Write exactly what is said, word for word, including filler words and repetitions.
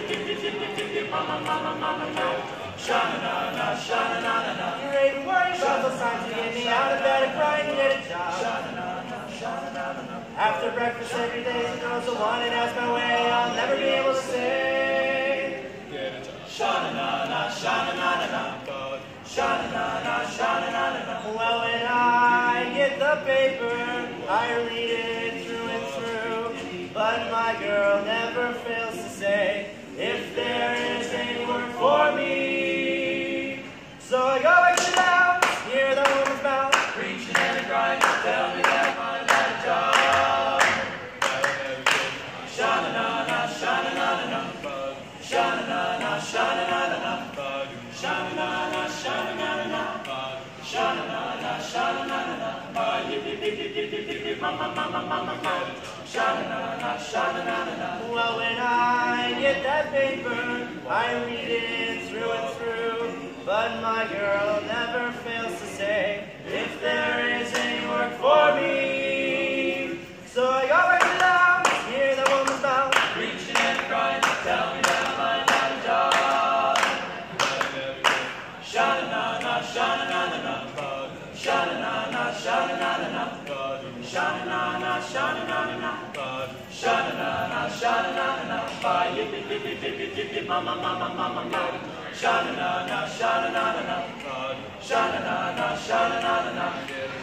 mama, mama, mama, no. Sha-na-na-na, sha-na-na-na-na. You're even worried about those times you get me out of bed and crying to get a job. Sha-na-na-na, sha-na-na-na. After breakfast every day, the girl's the one and ask my way, I'll never be able to say. Sha-na-na-na, sha-na-na-na-na. Sha-na-na-na, sha-na-na-na-na. Well, when I get the paper, I read it through and through. But my girl never fails to say if there is any work for me. So I go back to the house, hear the woman's mouth, preaching and crying, tell me that I'm not a job. Sha-na-na-na, sha-na-na-na-na. Sha-na-na-na, sha-na-na-na-na. Sha-na-na-na, sha-na-na-na-na. Sha-na-na-na, sha-na-na-na-na. Mama, mama, mama, mama. Sha-na-na-na, sha-na-na-na-na. Well, when I get that paper, I read it through and through. But my girl never fails to say if there is any work for me. So I go back to the house, hear the woman's mouth, preaching and crying, tell me that I'm not a job. Sha-na-na-na, sha-na-na-na-na. Sha-na-na-na, sha-na-na-na-na. Sha-na-na-na, sha-na-na-na-na. Sha-na-na-na, sha-na-na-na-na. Yippee-yippee-yippee-yippee, mama, mama, mama, mama. Sha-na-na-na, sha-na-na-na-na. Sha-na-na-na, sha-na-na-na-na.